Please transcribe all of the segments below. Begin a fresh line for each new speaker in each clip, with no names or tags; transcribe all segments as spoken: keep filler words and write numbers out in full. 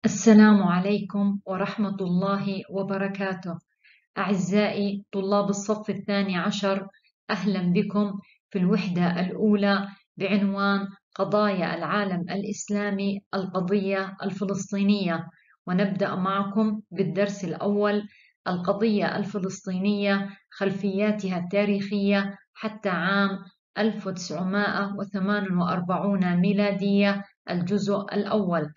السلام عليكم ورحمة الله وبركاته. أعزائي طلاب الصف الثاني عشر، أهلا بكم في الوحدة الأولى بعنوان قضايا العالم الإسلامي، القضية الفلسطينية. ونبدأ معكم بالدرس الأول: القضية الفلسطينية، خلفياتها التاريخية حتى عام ألف وتسعمائة وثمانية وأربعين ميلادية. الجزء الأول.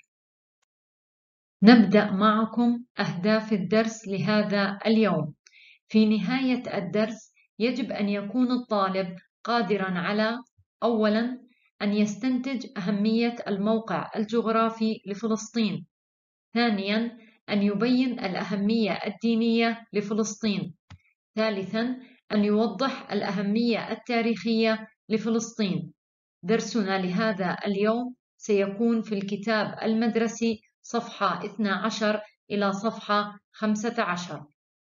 نبدأ معكم أهداف الدرس لهذا اليوم. في نهاية الدرس يجب أن يكون الطالب قادراً على: أولاً، أن يستنتج أهمية الموقع الجغرافي لفلسطين. ثانياً، أن يبين الأهمية الدينية لفلسطين. ثالثاً، أن يوضح الأهمية التاريخية لفلسطين. درسنا لهذا اليوم سيكون في الكتاب المدرسي صفحة اثنتي عشرة إلى صفحة خمسة عشر.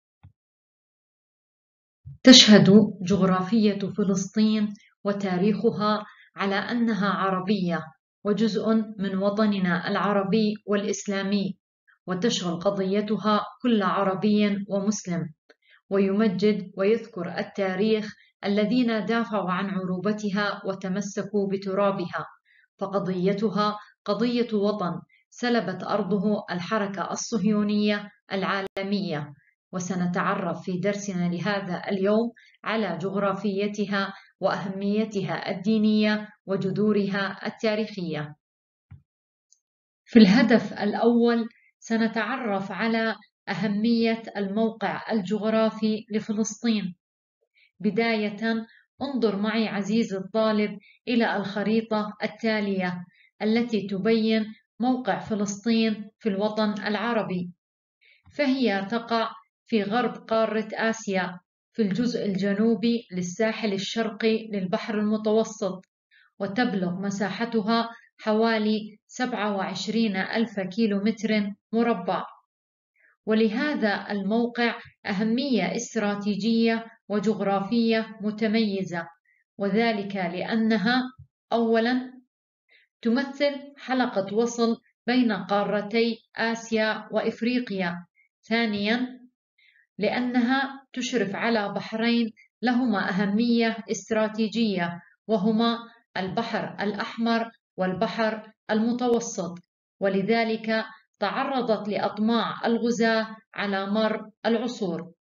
تشهد جغرافية فلسطين وتاريخها على أنها عربية وجزء من وطننا العربي والإسلامي، وتشغل قضيتها كل عربي ومسلم، ويمجد ويذكر التاريخ الذين دافعوا عن عروبتها وتمسكوا بترابها، فقضيتها قضية وطن سلبت أرضه الحركة الصهيونية العالمية. وسنتعرف في درسنا لهذا اليوم على جغرافيتها وأهميتها الدينية وجذورها التاريخية. في الهدف الأول سنتعرف على أهمية الموقع الجغرافي لفلسطين. بداية، انظر معي عزيزي الطالب إلى الخريطة التالية التي تبين موقع فلسطين في الوطن العربي. فهي تقع في غرب قارة آسيا، في الجزء الجنوبي للساحل الشرقي للبحر المتوسط، وتبلغ مساحتها حوالي سبعة وعشرين ألف كيلومتر مربع. ولهذا الموقع أهمية استراتيجية وجغرافية متميزة، وذلك لأنها: أولاً، تمثل حلقة وصل بين قارتي آسيا وإفريقيا. ثانياً، لأنها تشرف على بحرين لهما أهمية استراتيجية، وهما البحر الأحمر والبحر المتوسط، ولذلك تعرضت لأطماع الغزاة على مر العصور.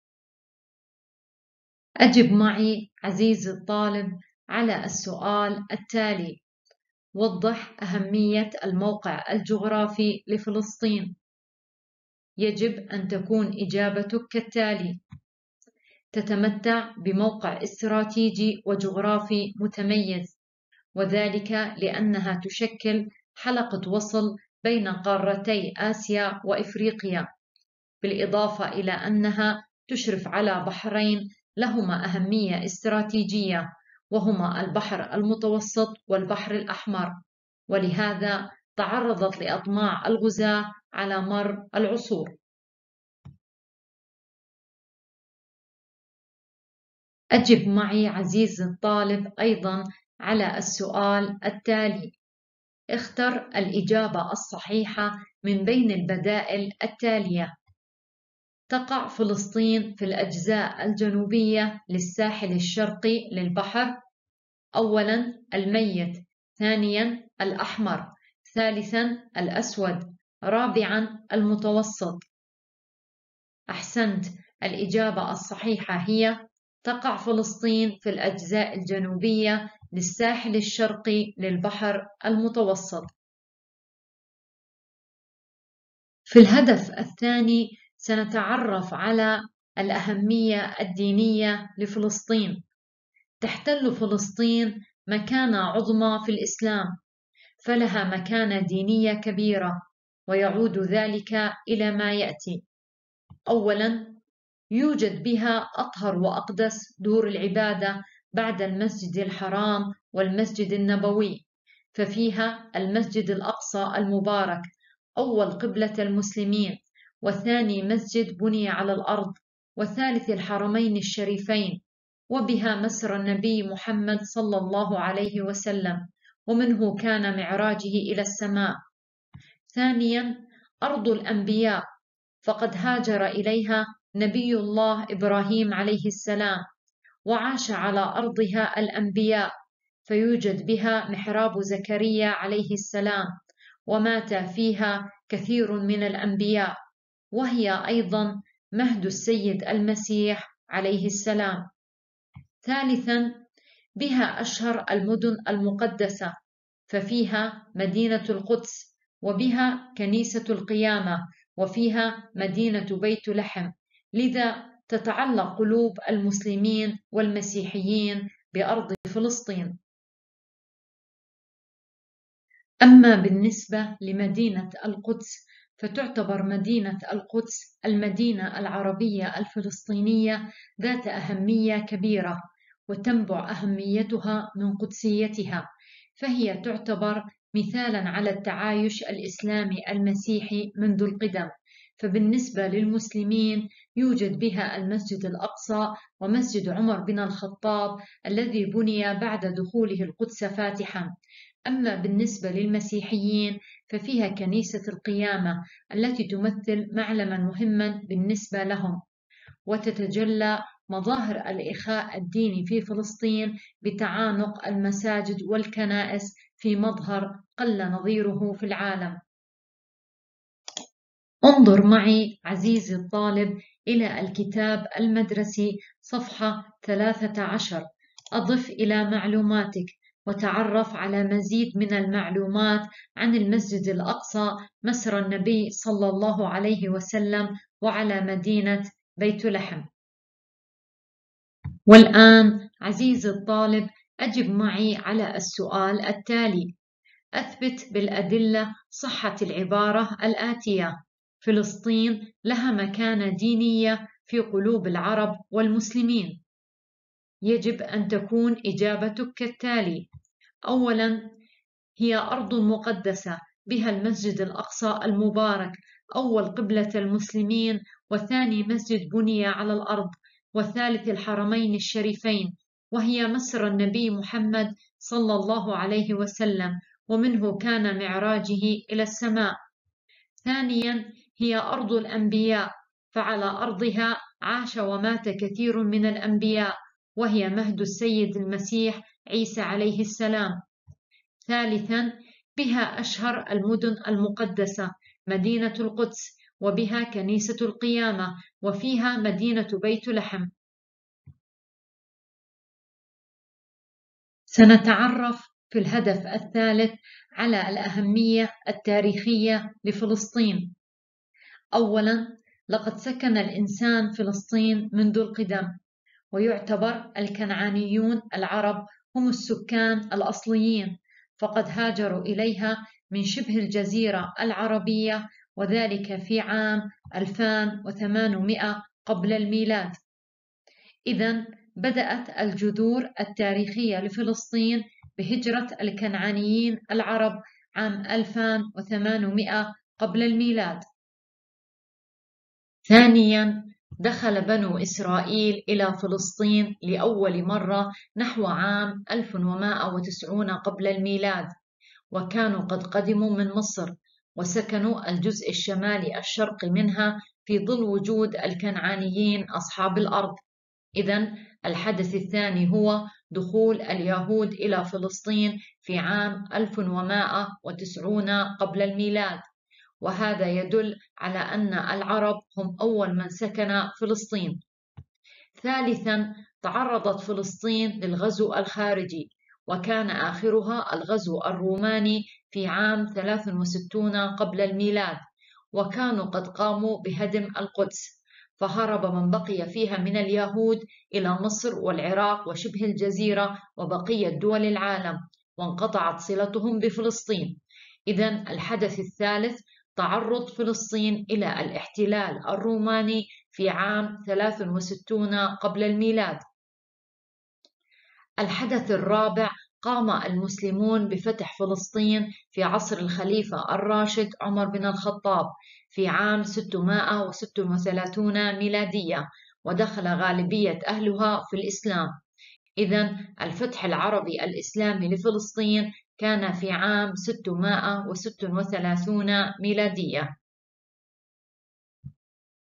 أجب معي عزيزي الطالب على السؤال التالي: وضح أهمية الموقع الجغرافي لفلسطين. يجب أن تكون إجابتك كالتالي: تتمتع بموقع استراتيجي وجغرافي متميز، وذلك لأنها تشكل حلقة وصل بين قارتي آسيا وإفريقيا، بالإضافة إلى أنها تشرف على بحرين لهما أهمية استراتيجية، وهما البحر المتوسط والبحر الأحمر، ولهذا تعرضت لأطماع الغزاة على مر العصور. أجب معي عزيزي الطالب أيضا على السؤال التالي: اختر الإجابة الصحيحة من بين البدائل التالية. تقع فلسطين في الأجزاء الجنوبية للساحل الشرقي للبحر. أولاً، الميت. ثانياً، الأحمر. ثالثاً، الأسود. رابعاً، المتوسط. أحسنت، الإجابة الصحيحة هي: تقع فلسطين في الأجزاء الجنوبية للساحل الشرقي للبحر المتوسط. في الهدف الثاني سنتعرف على الأهمية الدينية لفلسطين. تحتل فلسطين مكانة عظمى في الإسلام، فلها مكانة دينية كبيرة، ويعود ذلك إلى ما يأتي. أولاً، يوجد بها أطهر وأقدس دور العبادة بعد المسجد الحرام والمسجد النبوي، ففيها المسجد الأقصى المبارك، أول قبلة المسلمين، وثاني مسجد بني على الأرض، وثالث الحرمين الشريفين، وبها مسرى النبي محمد صلى الله عليه وسلم، ومنه كان معراجه إلى السماء. ثانياً، أرض الأنبياء، فقد هاجر إليها نبي الله إبراهيم عليه السلام، وعاش على أرضها الأنبياء، فيوجد بها محراب زكريا عليه السلام، ومات فيها كثير من الأنبياء، وهي أيضا مهد السيد المسيح عليه السلام. ثالثا، بها أشهر المدن المقدسة، ففيها مدينة القدس، وبها كنيسة القيامة، وفيها مدينة بيت لحم، لذا تتعلق قلوب المسلمين والمسيحيين بأرض فلسطين. أما بالنسبة لمدينة القدس، فتعتبر مدينة القدس المدينة العربية الفلسطينية ذات أهمية كبيرة، وتنبع أهميتها من قدسيتها، فهي تعتبر مثالا على التعايش الإسلامي المسيحي منذ القدم. فبالنسبة للمسلمين يوجد بها المسجد الأقصى ومسجد عمر بن الخطاب الذي بني بعد دخوله القدس فاتحا. أما بالنسبة للمسيحيين ففيها كنيسة القيامة التي تمثل معلما مهما بالنسبة لهم، وتتجلى مظاهر الإخاء الديني في فلسطين بتعانق المساجد والكنائس في مظهر قل نظيره في العالم. انظر معي عزيزي الطالب إلى الكتاب المدرسي صفحة ثلاثة عشر، أضف إلى معلوماتك وتعرف على مزيد من المعلومات عن المسجد الأقصى مسرى النبي صلى الله عليه وسلم وعلى مدينة بيت لحم. والآن عزيزي الطالب أجب معي على السؤال التالي: أثبت بالأدلة صحة العبارة الآتية: فلسطين لها مكانة دينية في قلوب العرب والمسلمين. يجب أن تكون إجابتك كالتالي: أولاً، هي أرض مقدسة، بها المسجد الأقصى المبارك، أول قبلة المسلمين، وثاني مسجد بني على الأرض، وثالث الحرمين الشريفين، وهي مسرى النبي محمد صلى الله عليه وسلم، ومنه كان معراجه إلى السماء. ثانيا، هي أرض الأنبياء، فعلى أرضها عاش ومات كثير من الأنبياء، وهي مهد السيد المسيح عيسى عليه السلام. ثالثا، بها أشهر المدن المقدسة، مدينة القدس، وبها كنيسة القيامة، وفيها مدينة بيت لحم. سنتعرف في الهدف الثالث على الأهمية التاريخية لفلسطين. أولاً، لقد سكن الإنسان فلسطين منذ القدم، ويعتبر الكنعانيون العرب هم السكان الأصليين، فقد هاجروا إليها من شبه الجزيرة العربية، وذلك في عام ألفين وثمانمائة قبل الميلاد. إذن بدأت الجذور التاريخية لفلسطين بهجرة الكنعانيين العرب عام ألفين وثمانمائة قبل الميلاد. ثانياً، دخل بنو إسرائيل إلى فلسطين لأول مرة نحو عام ألف ومائة وتسعين قبل الميلاد، وكانوا قد قدموا من مصر وسكنوا الجزء الشمالي الشرقي منها في ظل وجود الكنعانيين أصحاب الأرض. إذن الحدث الثاني هو دخول اليهود إلى فلسطين في عام ألف ومائة وتسعين قبل الميلاد، وهذا يدل على أن العرب هم أول من سكن فلسطين. ثالثاً، تعرضت فلسطين للغزو الخارجي، وكان آخرها الغزو الروماني في عام ثلاث وستين قبل الميلاد، وكانوا قد قاموا بهدم القدس، فهرب من بقي فيها من اليهود إلى مصر والعراق وشبه الجزيرة وبقية دول العالم، وانقطعت صلتهم بفلسطين. إذن الحدث الثالث تعرض فلسطين إلى الاحتلال الروماني في عام ثلاث وستين قبل الميلاد. الحدث الرابع، قام المسلمون بفتح فلسطين في عصر الخليفة الراشد عمر بن الخطاب في عام ستمائة وستة وثلاثين ميلادية، ودخل غالبية أهلها في الإسلام. إذن الفتح العربي الإسلامي لفلسطين كان في عام ستمائة وستة وثلاثين ميلادية.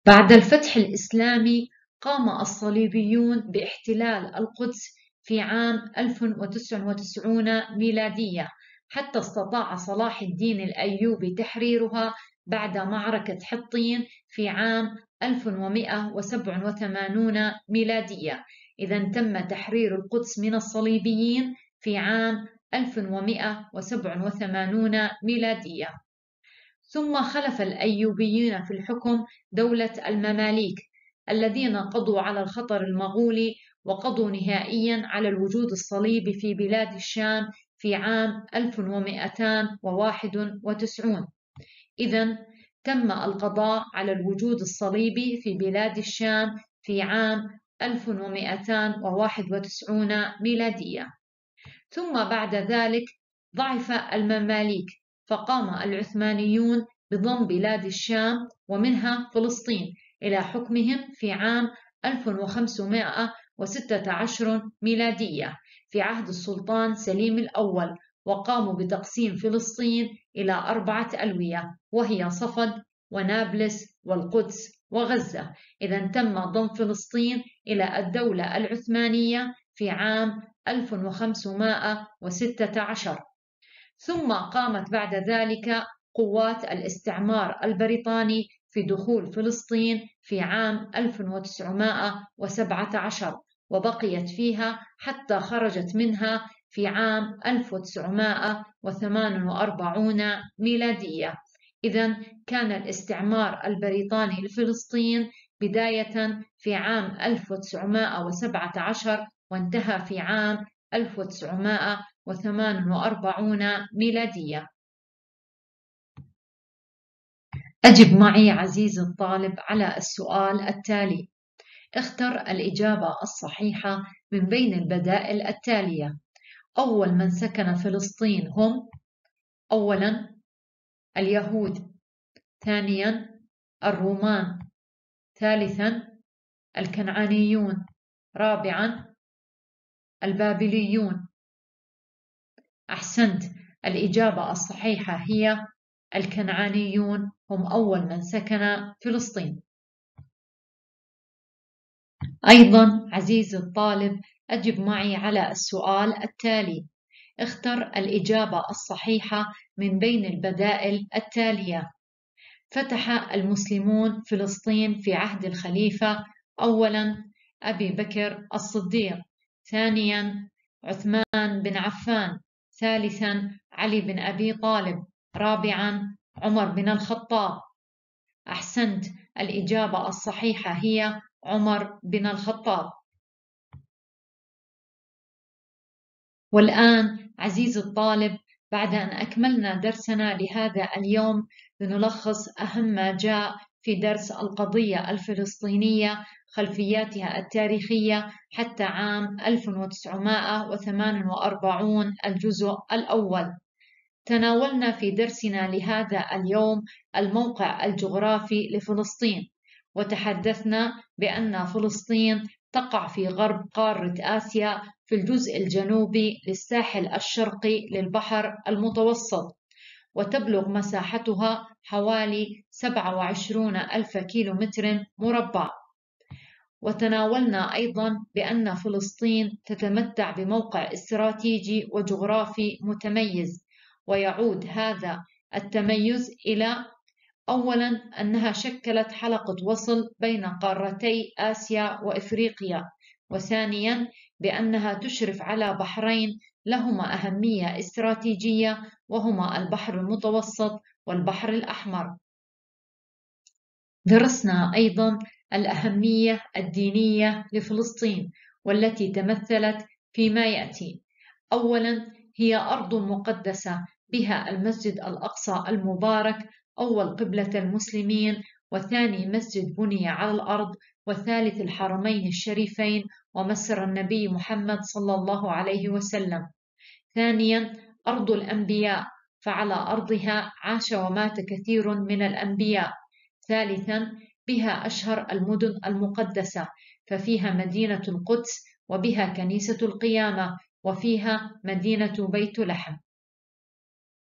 بعد الفتح الإسلامي قام الصليبيون باحتلال القدس في عام ألف وتسعة وتسعين ميلادية، حتى استطاع صلاح الدين الأيوبي تحريرها بعد معركة حطين في عام ألف ومئة وسبعة وثمانين ميلادية. إذا تم تحرير القدس من الصليبيين في عام ألف ومئة وسبعة وثمانين ميلادية. ثم خلف الأيوبيين في الحكم دولة المماليك الذين قضوا على الخطر المغولي، وقضوا نهائيا على الوجود الصليبي في بلاد الشام في عام ألف ومئتين وواحد وتسعين. إذن تم القضاء على الوجود الصليبي في بلاد الشام في عام ألف ومئتين وواحد وتسعين ميلادية. ثم بعد ذلك ضعف المماليك، فقام العثمانيون بضم بلاد الشام ومنها فلسطين إلى حكمهم في عام ألف وخمسمئة وستة عشر ميلادية في عهد السلطان سليم الأول، وقاموا بتقسيم فلسطين إلى أربعة ألوية، وهي صفد ونابلس والقدس وغزة. إذا تم ضم فلسطين إلى الدولة العثمانية في عام ألف وخمسمئة وستة عشر. ثم قامت بعد ذلك قوات الاستعمار البريطاني في دخول فلسطين في عام ألف وتسعمئة وسبعة عشر، وبقيت فيها حتى خرجت منها في عام ألف وتسعمئة وثمانية وأربعين ميلادية. إذن كان الاستعمار البريطاني لفلسطين بداية في عام ألف وتسعمئة وسبعة عشر وانتهى في عام ألف وتسعمئة وثمانية وأربعين ميلادية. أجب معي عزيزي الطالب على السؤال التالي. اختر الإجابة الصحيحة من بين البدائل التالية. أول من سكن فلسطين هم: أولا اليهود، ثانيا الرومان، ثالثا الكنعانيون، رابعا البابليون. أحسنت، الإجابة الصحيحة هي الكنعانيون، هم أول من سكن فلسطين. أيضا عزيزي الطالب أجب معي على السؤال التالي. اختر الإجابة الصحيحة من بين البدائل التالية. فتح المسلمون فلسطين في عهد الخليفة: أولا أبي بكر الصديق، ثانيا عثمان بن عفان، ثالثا علي بن أبي طالب، رابعا عمر بن الخطاب. أحسنت، الإجابة الصحيحة هي عمر بن الخطاب. والآن عزيزي الطالب، بعد أن أكملنا درسنا لهذا اليوم، لنلخص أهم ما جاء في درس القضية الفلسطينية، خلفياتها التاريخية حتى عام ألف وتسعمئة وثمانية وأربعين، الجزء الأول. تناولنا في درسنا لهذا اليوم الموقع الجغرافي لفلسطين، وتحدثنا بأن فلسطين تقع في غرب قارة آسيا في الجزء الجنوبي للساحل الشرقي للبحر المتوسط، وتبلغ مساحتها حوالي سبعة وعشرين ألف كيلومتر مربع. وتناولنا أيضا بأن فلسطين تتمتع بموقع استراتيجي وجغرافي متميز، ويعود هذا التميز إلى: أولا أنها شكلت حلقة وصل بين قارتي آسيا وإفريقيا، وثانيا بأنها تشرف على بحرين لهما أهمية استراتيجية، وهما البحر المتوسط والبحر الأحمر. درسنا أيضا الأهمية الدينية لفلسطين، والتي تمثلت فيما يأتي: أولا هي أرض مقدسة بها المسجد الأقصى المبارك، أول قبلة المسلمين، وثاني مسجد بني على الأرض، وثالث الحرمين الشريفين ومسر النبي محمد صلى الله عليه وسلم. ثانيا أرض الأنبياء، فعلى أرضها عاش ومات كثير من الأنبياء. ثالثا بها أشهر المدن المقدسة، ففيها مدينة القدس، وبها كنيسة القيامة، وفيها مدينة بيت لحم.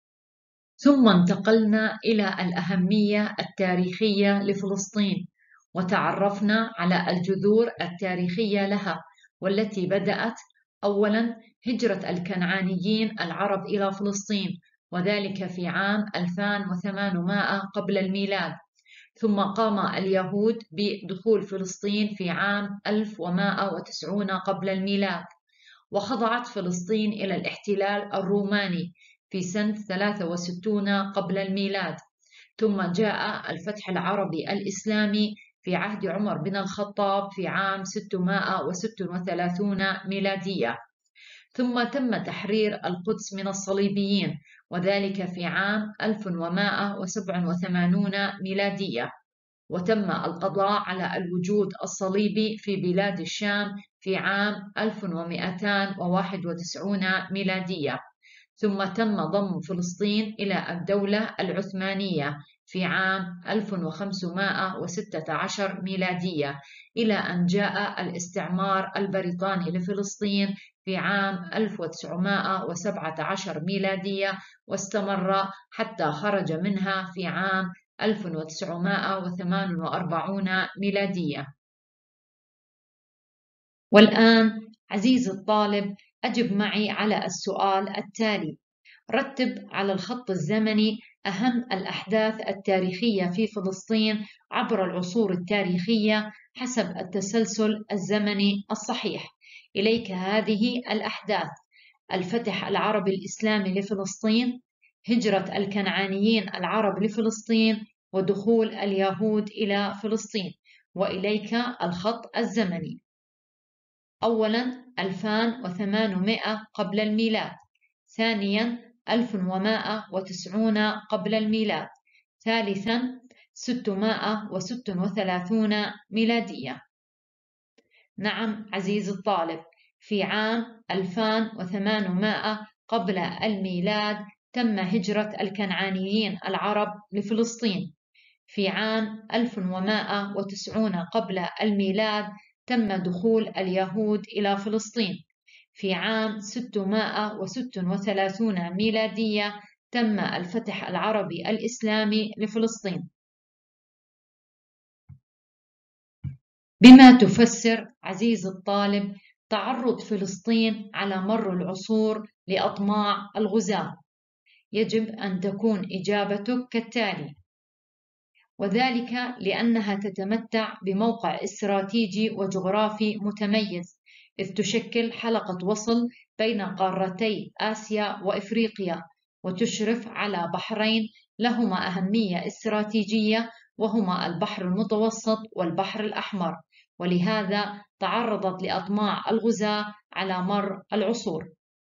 ثم انتقلنا إلى الأهمية التاريخية لفلسطين، وتعرفنا على الجذور التاريخية لها، والتي بدأت أولاً هجرة الكنعانيين العرب إلى فلسطين، وذلك في عام ألفين وثمانمائة قبل الميلاد. ثم قام اليهود بدخول فلسطين في عام ألف ومائة وتسعين قبل الميلاد، وخضعت فلسطين إلى الاحتلال الروماني في سنة ثلاثة وستين قبل الميلاد. ثم جاء الفتح العربي الإسلامي في عهد عمر بن الخطاب في عام ستمائة وستة وثلاثين ميلادية. ثم تم تحرير القدس من الصليبيين، وذلك في عام ألف ومائة وسبعة وثمانين ميلادية. وتم القضاء على الوجود الصليبي في بلاد الشام في عام ألف ومئتين وواحد وتسعين ميلادية. ثم تم ضم فلسطين إلى الدولة العثمانية في عام ألف وخمسمائة وستة عشر ميلادية، إلى أن جاء الاستعمار البريطاني لفلسطين في عام ألف وتسعمائة وسبعة عشر ميلادية، واستمر حتى خرج منها في عام ألف وتسعمائة وثمانية وأربعين ميلادية. والآن عزيزي الطالب، أجب معي على السؤال التالي: رتب على الخط الزمني أهم الأحداث التاريخية في فلسطين عبر العصور التاريخية حسب التسلسل الزمني الصحيح. إليك هذه الأحداث: الفتح العربي الإسلامي لفلسطين، هجرة الكنعانيين العرب لفلسطين، ودخول اليهود إلى فلسطين. وإليك الخط الزمني: أولاً ألفين وثمانمائة قبل الميلاد، ثانياً ألف ومائة وتسعين قبل الميلاد، ثالثاً ستمائة وستة وثلاثين ميلادية. نعم عزيزي الطالب، في عام ألفين وثمانمائة قبل الميلاد تم هجرة الكنعانيين العرب لفلسطين. في عام ألف ومائة وتسعين قبل الميلاد تم دخول اليهود إلى فلسطين. في عام ستمائة وستة وثلاثين ميلادية تم الفتح العربي الإسلامي لفلسطين. بما تفسر عزيزي الطالب تعرض فلسطين على مر العصور لأطماع الغزاة؟ يجب أن تكون إجابتك كالتالي: وذلك لأنها تتمتع بموقع استراتيجي وجغرافي متميز، إذ تشكل حلقة وصل بين قارتي آسيا وإفريقيا، وتشرف على بحرين لهما أهمية استراتيجية، وهما البحر المتوسط والبحر الأحمر، ولهذا تعرضت لأطماع الغزاة على مر العصور.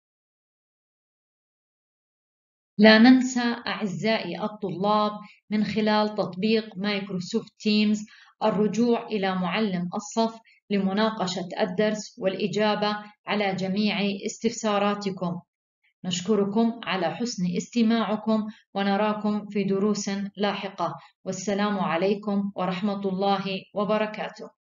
لا ننسى أعزائي الطلاب من خلال تطبيق مايكروسوفت تيمز الرجوع إلى معلم الصف لمناقشة الدرس والإجابة على جميع استفساراتكم. نشكركم على حسن استماعكم، ونراكم في دروس لاحقة. والسلام عليكم ورحمة الله وبركاته.